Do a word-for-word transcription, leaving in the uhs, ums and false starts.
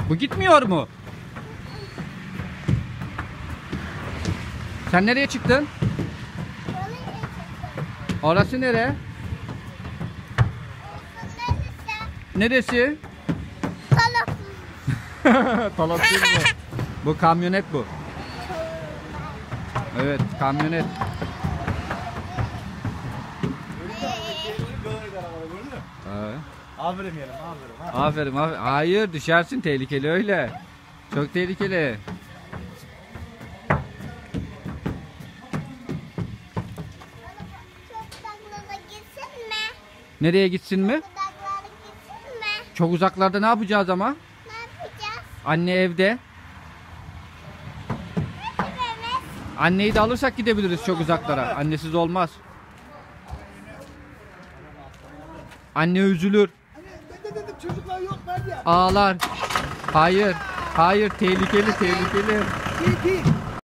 Bu gitmiyor mu? Sen nereye çıktın? Orası nere? Neresi? Talat değil mi? Bu kamyonet bu. Evet, kamyonet. Evet. Aferin yerim, aferin. Aferin, aferin. Hayır, düşersin, tehlikeli öyle. Çok tehlikeli. Nereye gitsin mi? Çok uzaklarda ne yapacağız ama? Ne yapacağız? Anne evde. Anneyi de alırsak gidebiliriz çok uzaklara. Annesiz olmaz. Anne üzülür. Ben de dedim çocuklar yok ben ya. Ağlar. Hayır. Hayır, tehlikeli, tehlikeli. Değil değil.